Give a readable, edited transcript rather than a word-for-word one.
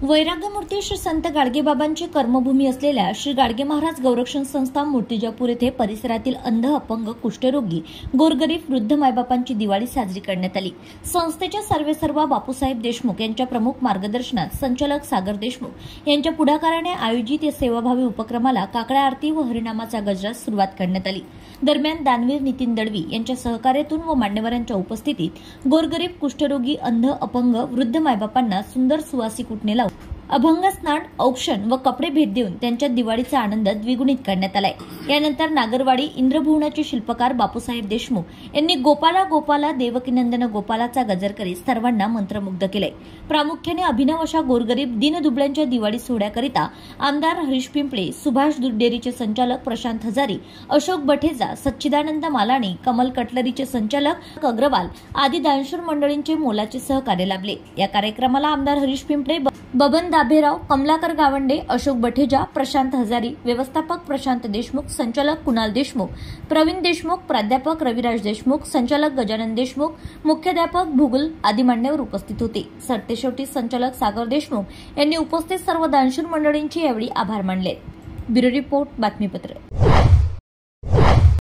वैराग्यमूर्ती श्री संत गाडगेबाबांची कर्मभूमी असलेल्या श्री गाडगे महाराज गौरक्षण संस्था मूर्तिजापूर येथे परिसरातील अंध, अपंग, कुष्ठरोगी, गोरगरीब, वृद्ध मायबापांची दिवाळी साजरी करण्यात आली। संस्थेच्या सर्वेसर्वा बापूसाहेब देशमुख यांच्या प्रमुख मार्गदर्शनात संचालक सागर देशमुख यांच्या पुढाकाराने आयोजित या सेवाभावी उपक्रमाला काकडा आरती व हरिनामाचा गजरात सुरुवात करण्यात आली। दरम्यान दानवीर नितीन दळवी यांच्या सहकार्यातून व मान्यवरांच्या उपस्थितीत गोरगरीब, कुष्ठरोगी, अंध, अपंग, वृद्ध मायबापांना सुंदर सुवासिक उटणे लावून अभंग स्नान, औक्षण व कपडे भेट देऊन त्यांच्या दिवाळीचा आनंद द्विगुणित करण्यात आलाय। यानंतर नागरवाडी इंद्रभुवनाचे शिल्पकार बापूसाहेब देशमुख यांनी गोपाला गोपाला देवकीनंदन गोपालाचा गजर करीत सर्वांना मंत्रमुग्ध केले। प्रामुख्याने अभिनव अशा गोरगरीब दीनदुबळ्यांच्या दिवाळी सोहळ्याकरिता आमदार हरीश पिंपळे, सुभाष दूध डेअरीचे संचालक प्रशांत हजारी, अशोक बठेजा, सच्चिदानंद मालाणी, कमल कटलरीचे संचालक अग्रवाल आदी दानशूर मंडळींचे मोलाचे सहकार्य लाभले। या कार्यक्रमाला आमदार हरीश पिंपळे, बबन दाभेराव, कमलाकर गावंडे, अशोक बठेजा, प्रशांत हजारी, व्यवस्थापक प्रशांत देशमुख, संचालक कुणाल देशमुख, प्रवीण देशमुख, प्राध्यापक रविराज देशमुख, संचालक गजानन देशमुख, मुख्याध्यापक भूगोल आदी मान्यवर उपस्थित होते। सरतेशेवटी संचालक सागर देशमुख यांनी उपस्थित सर्व दानशूर मंडळींचे यावेळी आभार मानले। ब्युरो रिपोर्ट, बातमीपत्र।